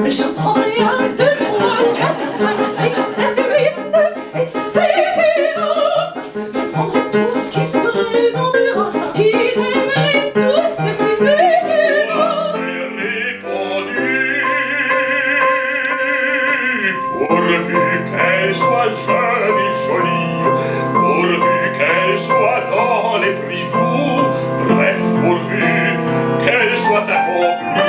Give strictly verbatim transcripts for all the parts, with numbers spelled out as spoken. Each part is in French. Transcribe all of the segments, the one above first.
Je prendrai un, deux, trois, quatre, cinq, six, sept, huit, neuf, et cetera. Je prendrai tout ce qui se présentera et j'aimerai tout ce qui m'aimera. J'ai répondu, pourvu qu'elle soit jeune et jolie, pourvu qu'elle soit dans les prix doux, bref, pourvu qu'elle soit accomplie.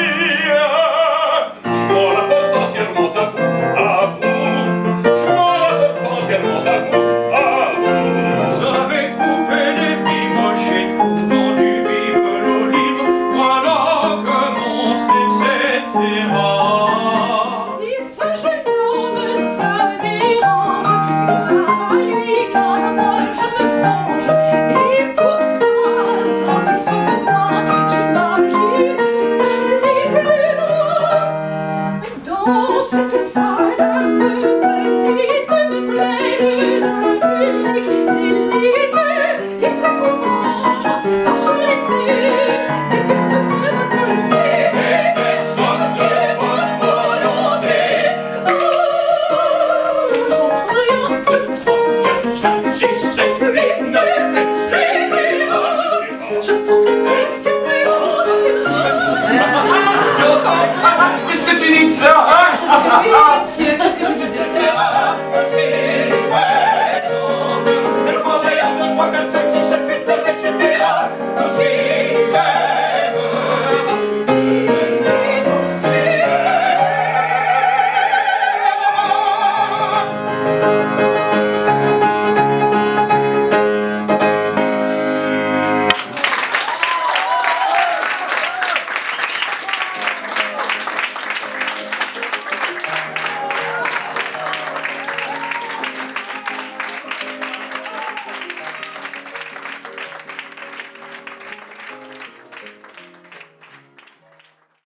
Cette salle un peu petite me plaît d'une public d'élite. Exactement, par charité, des personnes de bonne volonté, des personnes de bonne volonté. Oh, j'en prendrai un, deux, trois, quatre, cinq, six, sept, huit, neuf, et cetera. Je prendrai tout ce qui se présente au petit. Tu entends? Qu'est-ce que tu dis de ça, hein? Oui, monsieur, qu'est-ce que vous dites de ça? Je prendrai un, deux, trois, quatre, cinq, six,